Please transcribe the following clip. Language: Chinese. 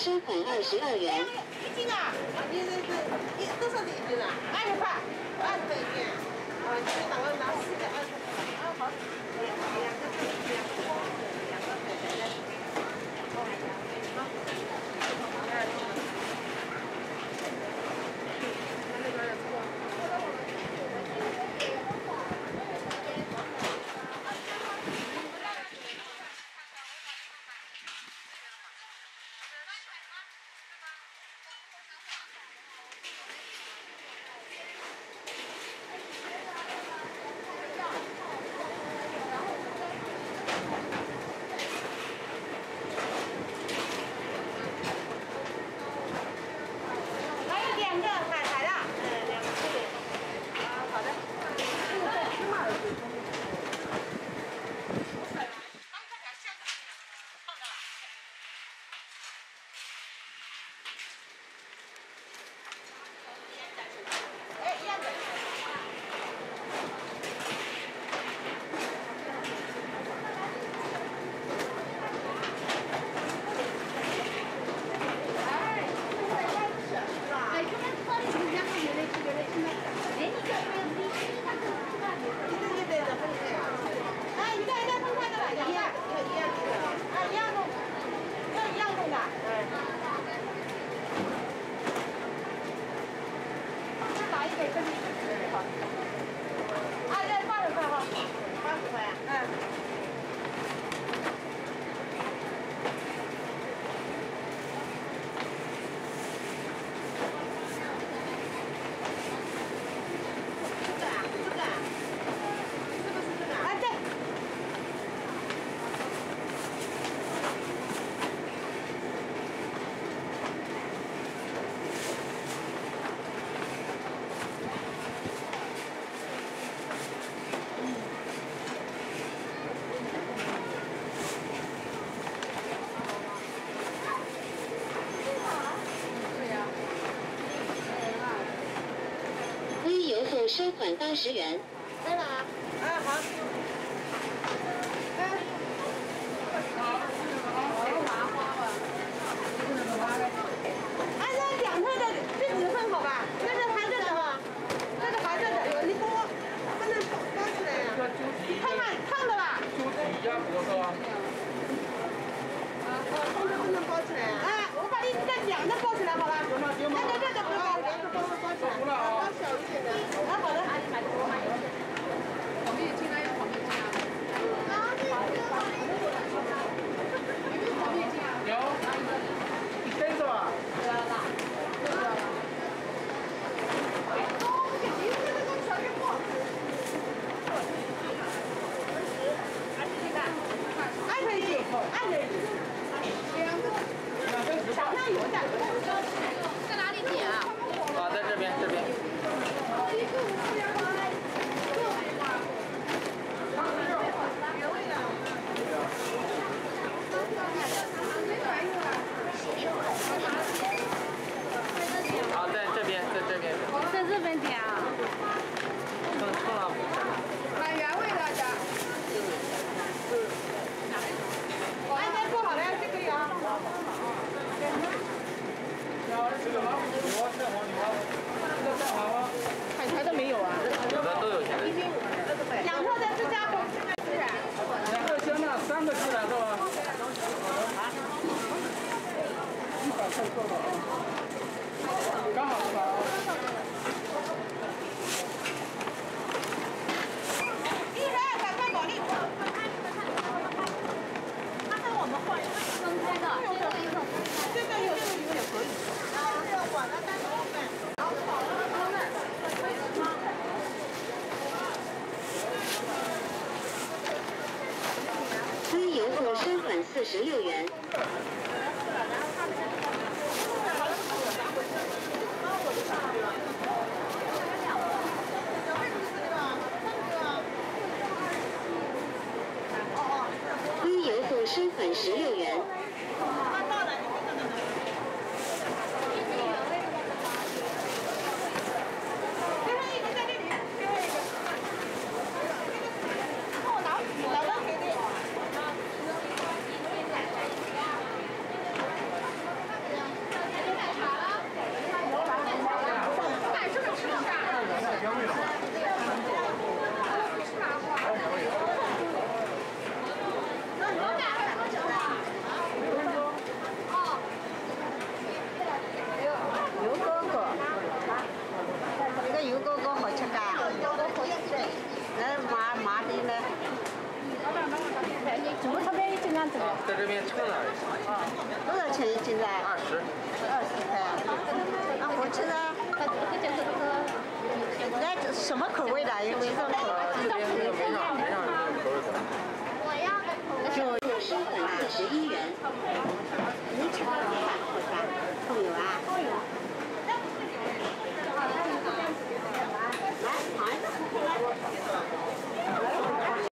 收款22元。 1斤啊？你多少是1斤啊？20块，20块1斤。啊，你打个拿4个20块。啊，好。两个邮后收款80元。 对了啊，好。那两块的这几份好吧？那是含着的哈，这是含着的，你不能包起来呀？烫的吧？ 就底下脖子啊。 不能包起来啊！我把你这两个包起来好吧？行吗？这不包，两个包起来，包小一点的。好的。 黄面筋啊，要黄面筋啊。有黄面筋啊？ 有。你背着吧。 在哪里点啊？ 啊，在这边。好，在这边。 在这边点啊？ 冲了。 买原味的家。 哎，做好了，这个有啊。 这个老虎我太好你了，这个太好了。 海苔都没有啊？ 有的都有现在。 两个的是加工。 2个香辣，3个孜然是吧？100块够了啊，刚好100啊。 120块保利。他跟我们换分开的，这个有也可以。但是我的单独卖，然后炒了多卖。 归邮后收款46元。归邮后收款16元。 什么口味的？有没有这种口味？ 这边没啥口味的。 就生粉41元。你吃过老板火烧？都有啊。都有。